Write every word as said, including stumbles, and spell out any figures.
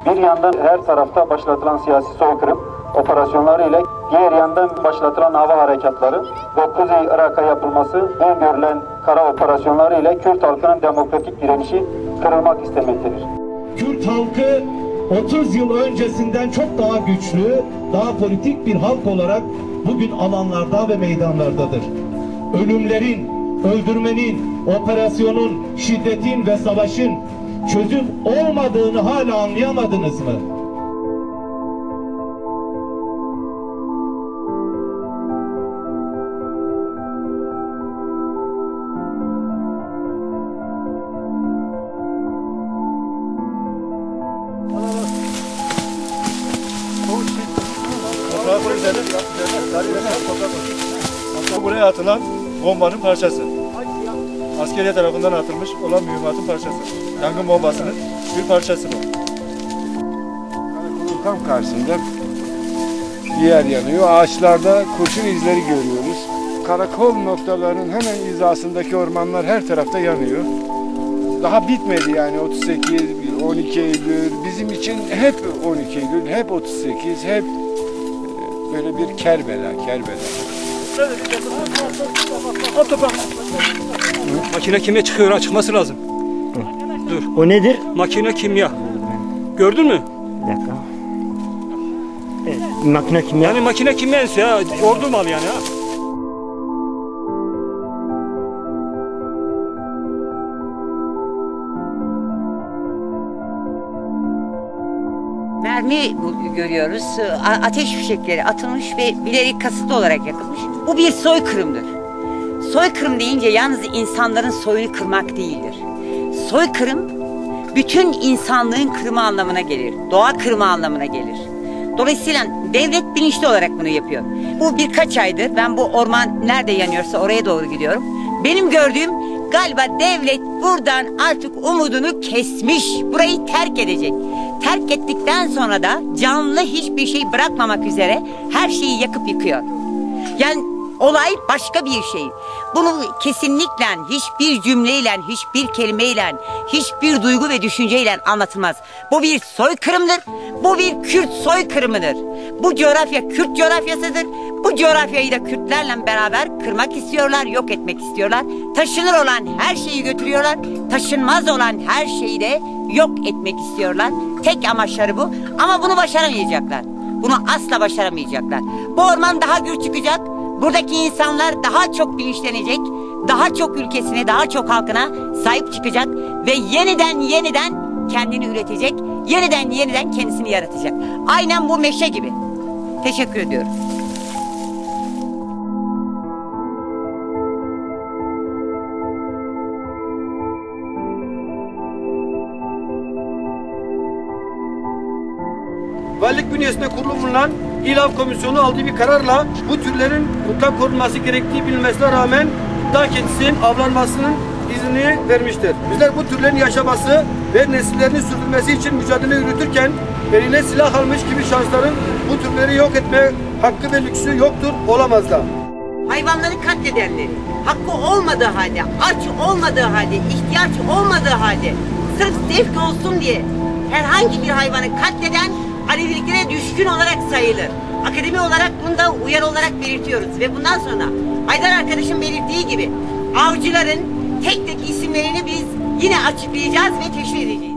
Bir yandan her tarafta başlatılan siyasi soykırım operasyonlarıyla, diğer yandan başlatılan hava harekatları ve Kuzey Irak'a yapılması öngörülen kara operasyonlarıyla Kürt halkının demokratik direnişi kırılmak istemektedir. Kürt halkı otuz yıl öncesinden çok daha güçlü, daha politik bir halk olarak bugün alanlarda ve meydanlardadır. Ölümlerin, öldürmenin, operasyonun, şiddetin ve savaşın çözüm olmadığını hala anlayamadınız mı? Buraya atılan bombanın parçası. Askeriye tarafından atılmış olan mühimmatın parçası. Yangın bombasının bir parçası bu. Karakolun tam karşısında bir yer yanıyor. Ağaçlarda kurşun izleri görüyoruz. Karakol noktalarının hemen hizasındaki ormanlar her tarafta yanıyor. Daha bitmedi yani otuz sekiz, on iki Eylül. Bizim için hep on iki Eylül, hep otuz sekiz, hep böyle bir Kerbela, Kerbela. Makine kimya çıkıyor, çıkması lazım. Hı. Dur. O nedir? Makine kimya. Gördün mü? Bir dakika. Evet, makine kimya. Yani makine kimya ya, ordu malı yani ha. Mermi görüyoruz. Ateş fişekleri atılmış ve bilerek kasıtlı olarak yakılmış. Bu bir soykırımdır. Soykırım deyince yalnız insanların soyunu kırmak değildir. Soykırım bütün insanlığın kırımı anlamına gelir. Doğa kırımı anlamına gelir. Dolayısıyla devlet bilinçli olarak bunu yapıyor. Bu birkaç aydır ben bu orman nerede yanıyorsa oraya doğru gidiyorum. Benim gördüğüm galiba devlet buradan artık umudunu kesmiş. Burayı terk edecek. Terk ettikten sonra da canlı hiçbir şey bırakmamak üzere her şeyi yakıp yıkıyor. Yani olay başka bir şey. Bunu kesinlikle hiçbir cümleyle, hiçbir kelimeyle, hiçbir duygu ve düşünceyle anlatılmaz. Bu bir soykırımdır. Bu bir Kürt soykırımıdır. Bu coğrafya Kürt coğrafyasıdır. Bu coğrafyayı da Kürtlerle beraber kırmak istiyorlar, yok etmek istiyorlar. Taşınır olan her şeyi götürüyorlar. Taşınmaz olan her şeyi de yok etmek istiyorlar. Tek amaçları bu. Ama bunu başaramayacaklar. Bunu asla başaramayacaklar. Bu orman daha gür çıkacak. Buradaki insanlar daha çok bilinçlenecek. Daha çok ülkesine, daha çok halkına sahip çıkacak. Ve yeniden yeniden kendini üretecek. Yeniden yeniden kendisini yaratacak. Aynen bu meşe gibi. Teşekkür ediyorum. Valilik bünyesinde kurulu bulunan İLAF Komisyonu aldığı bir kararla bu türlerin mutlak korunması gerektiği bilinmesine rağmen dağ keçisinin avlanmasının izni vermiştir. Bizler bu türlerin yaşaması ve nesillerinin sürdürmesi için mücadele yürütürken eline silah almış gibi şahısların bu türleri yok etme hakkı ve lüksü yoktur, olamaz da. Hayvanları katledenleri, hakkı olmadığı halde, aç olmadığı halde, ihtiyaç olmadığı halde, sırf zevk olsun diye herhangi bir hayvanı katleden Aleviliklere düşkün olarak sayılır. Akademi olarak bunu da uyarı olarak belirtiyoruz ve bundan sonra Haydar arkadaşım belirttiği gibi avcıların tek tek isimlerini biz yine açıklayacağız ve teşhir edeceğiz.